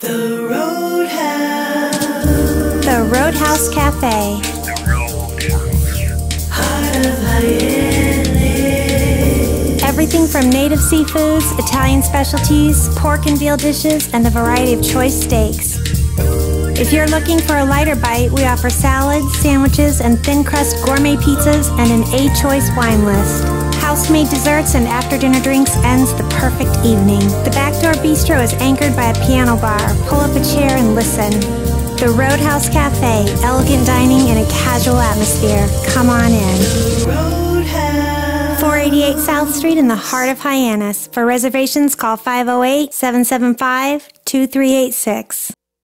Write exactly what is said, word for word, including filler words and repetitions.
The Roadhouse. The Roadhouse Cafe. Heart of Hyannis. Everything from native seafoods, Italian specialties, pork and veal dishes, and a variety of choice steaks. If you're looking for a lighter bite, we offer salads, sandwiches, and thin crust gourmet pizzas and an A-choice wine list. House-made desserts and after-dinner drinks ends the perfect evening. The Backdoor Bistro is anchored by a piano bar. Pull up a chair and listen. The Roadhouse Cafe, elegant dining in a casual atmosphere. Come on in. Roadhouse. four eighty-eight South Street in the heart of Hyannis. For reservations, call five oh eight, seven seven five, two three eight six.